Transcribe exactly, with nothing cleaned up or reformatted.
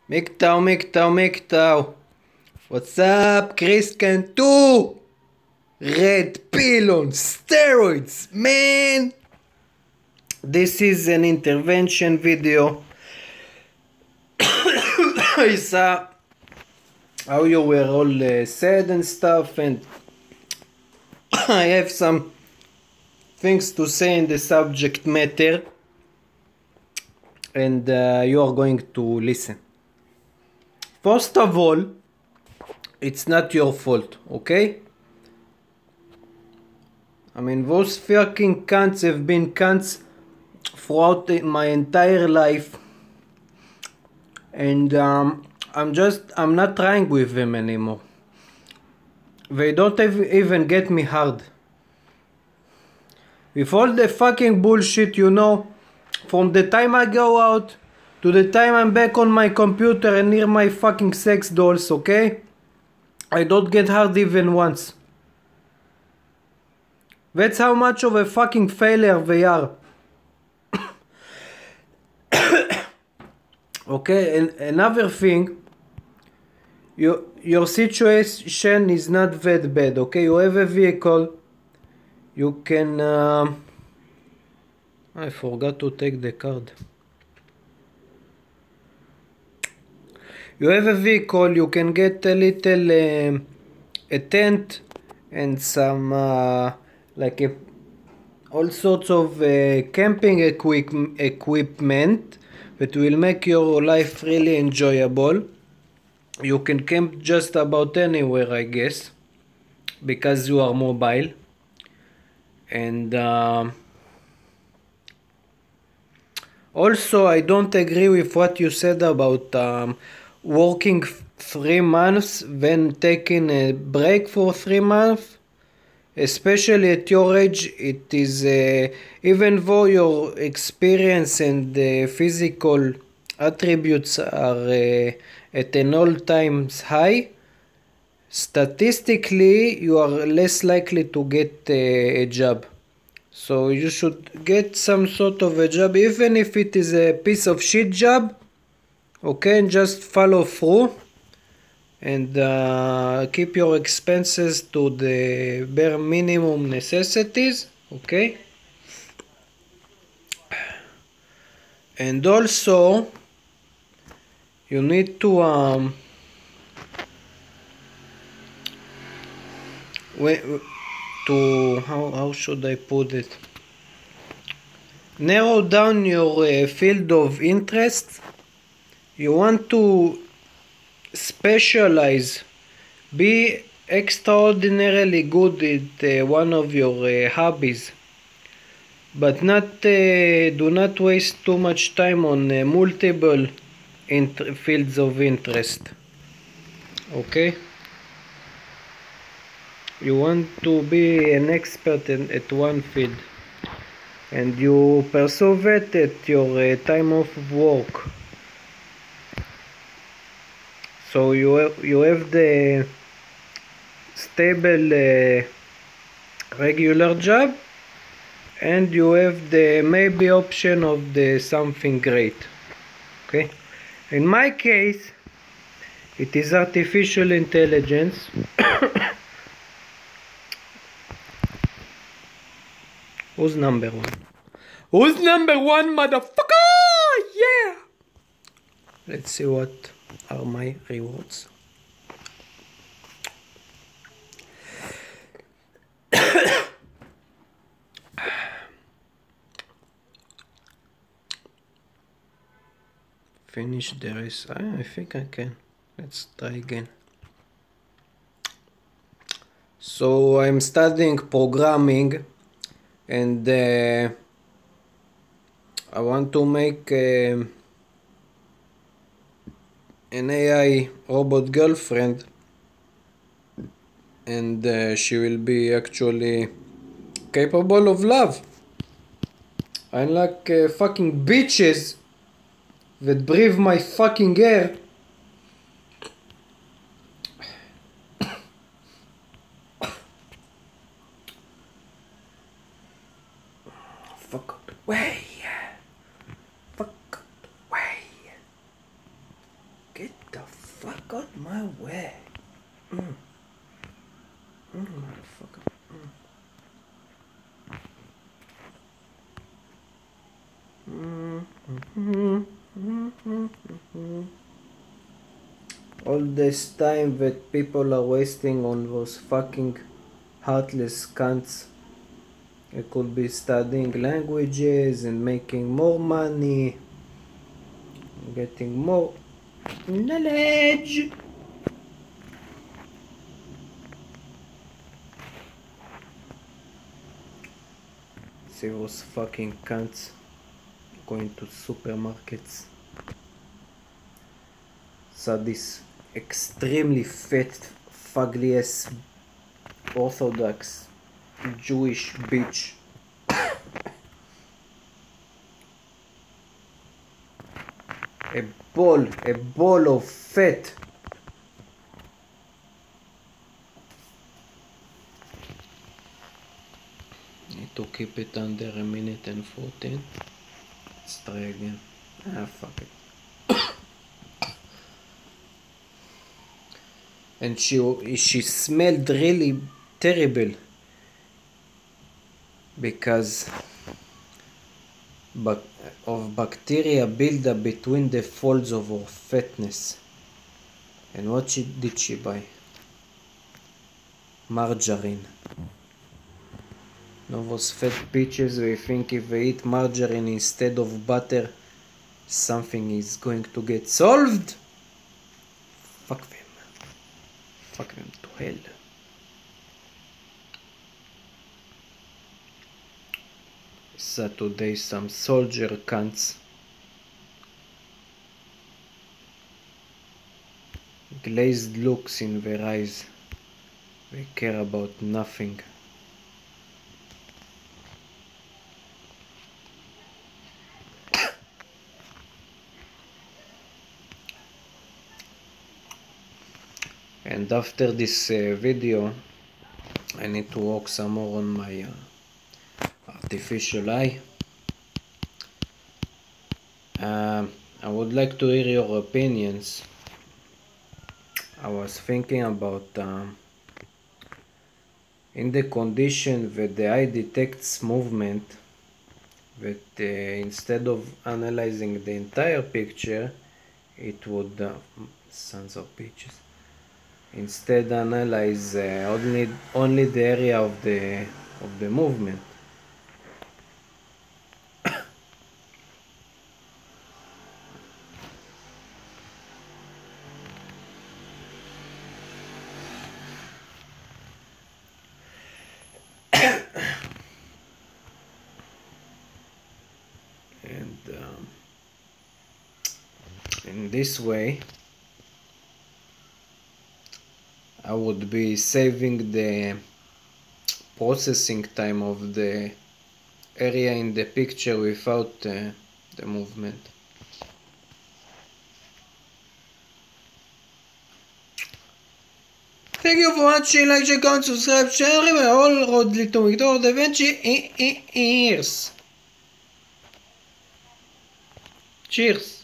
MGTOW, MGTOW, MGTOW. What's up, Chris Cantu? Red pill on steroids, man. This is an intervention video. I saw how you were all uh, sad and stuff, and I have some things to say in the subject matter, and uh, you are going to listen. First of all, it's not your fault, okay? I mean, those fucking cunts have been cunts throughout my entire life, and um, I'm just, I'm not trying with them anymore. They don't even get me hard. With all the fucking bullshit, you know, from the time I go out to the time I'm back on my computer and near my fucking sex dolls, okay? I don't get hard even once. That's how much of a fucking failure they are. Okay, and another thing, you, your situation is not that bad, okay? You have a vehicle, you can... Uh, I forgot to take the card. You have a vehicle, you can get a little uh, a tent and some uh, like a, all sorts of uh, camping equip equipment that will make your life really enjoyable. You can camp just about anywhere, I guess, because you are mobile. And uh, also, I don't agree with what you said about um, working three months, then taking a break for three months. Especially at your age, it is, uh, even though your experience and uh, physical attributes are uh, at an all-time high, statistically you are less likely to get uh, a job. So you should get some sort of a job, even if it is a piece of shit job, okay, and just follow through. And uh, keep your expenses to the bare minimum necessities, okay? And also, you need to um, to how how should I put it? Narrow down your uh, field of interest. You want to specialize, be extraordinarily good at uh, one of your uh, hobbies, but not uh, do not waste too much time on uh, multiple fields of interest, okay? You want to be an expert in, at one field, and you pursue that at your uh, time of work. So you have, you have the stable uh, regular job, and you have the maybe option of the something great, okay? In my case, it is artificial intelligence. Who's number one? Who's number one, motherfucker? Yeah! Let's see what are my rewards. Finish the race. I, I think I can. Let's try again. So I'm studying programming, and uh, I want to make uh, an A I robot girlfriend, and uh, she will be actually capable of love, unlike uh, fucking bitches that breathe my fucking air. Fuck away. Fuck away. Get the fuck out my way. Mm. Mm, motherfucker. Mm. Mm-hmm. Mm-hmm. Mm-hmm. All this time that people are wasting on those fucking heartless cunts. It could be studying languages and making more money, getting more knowledge. See those fucking cunts going to supermarkets. So this extremely fat, fugly ass Orthodox Jewish bitch a ball, a ball of fat. Need to keep it under a minute and fourteen. Let's try again. Ah, fuck it. And she she smelled really terrible because but of bacteria buildup between the folds of her fatness. And what she did she buy? Margarine. Now those fat bitches, they think if they eat margarine instead of butter, something is going to get solved. Fuck them. Fuck them to hell. So today some soldier cunts. Glazed looks in their eyes. They care about nothing. And after this uh, video, I need to work some more on my uh, artificial eye. Uh, I would like to hear your opinions. I was thinking about um, in the condition that the eye detects movement, that uh, instead of analyzing the entire picture, it would, uh, sons of bitches, instead analyze uh, only only the area of the of the movement. And um, in this way I would be saving the processing time of the area in the picture without uh, the movement. Thank you for watching, like, share, comment, subscribe, share, and all road little Victor Da Vinci ears. Cheers.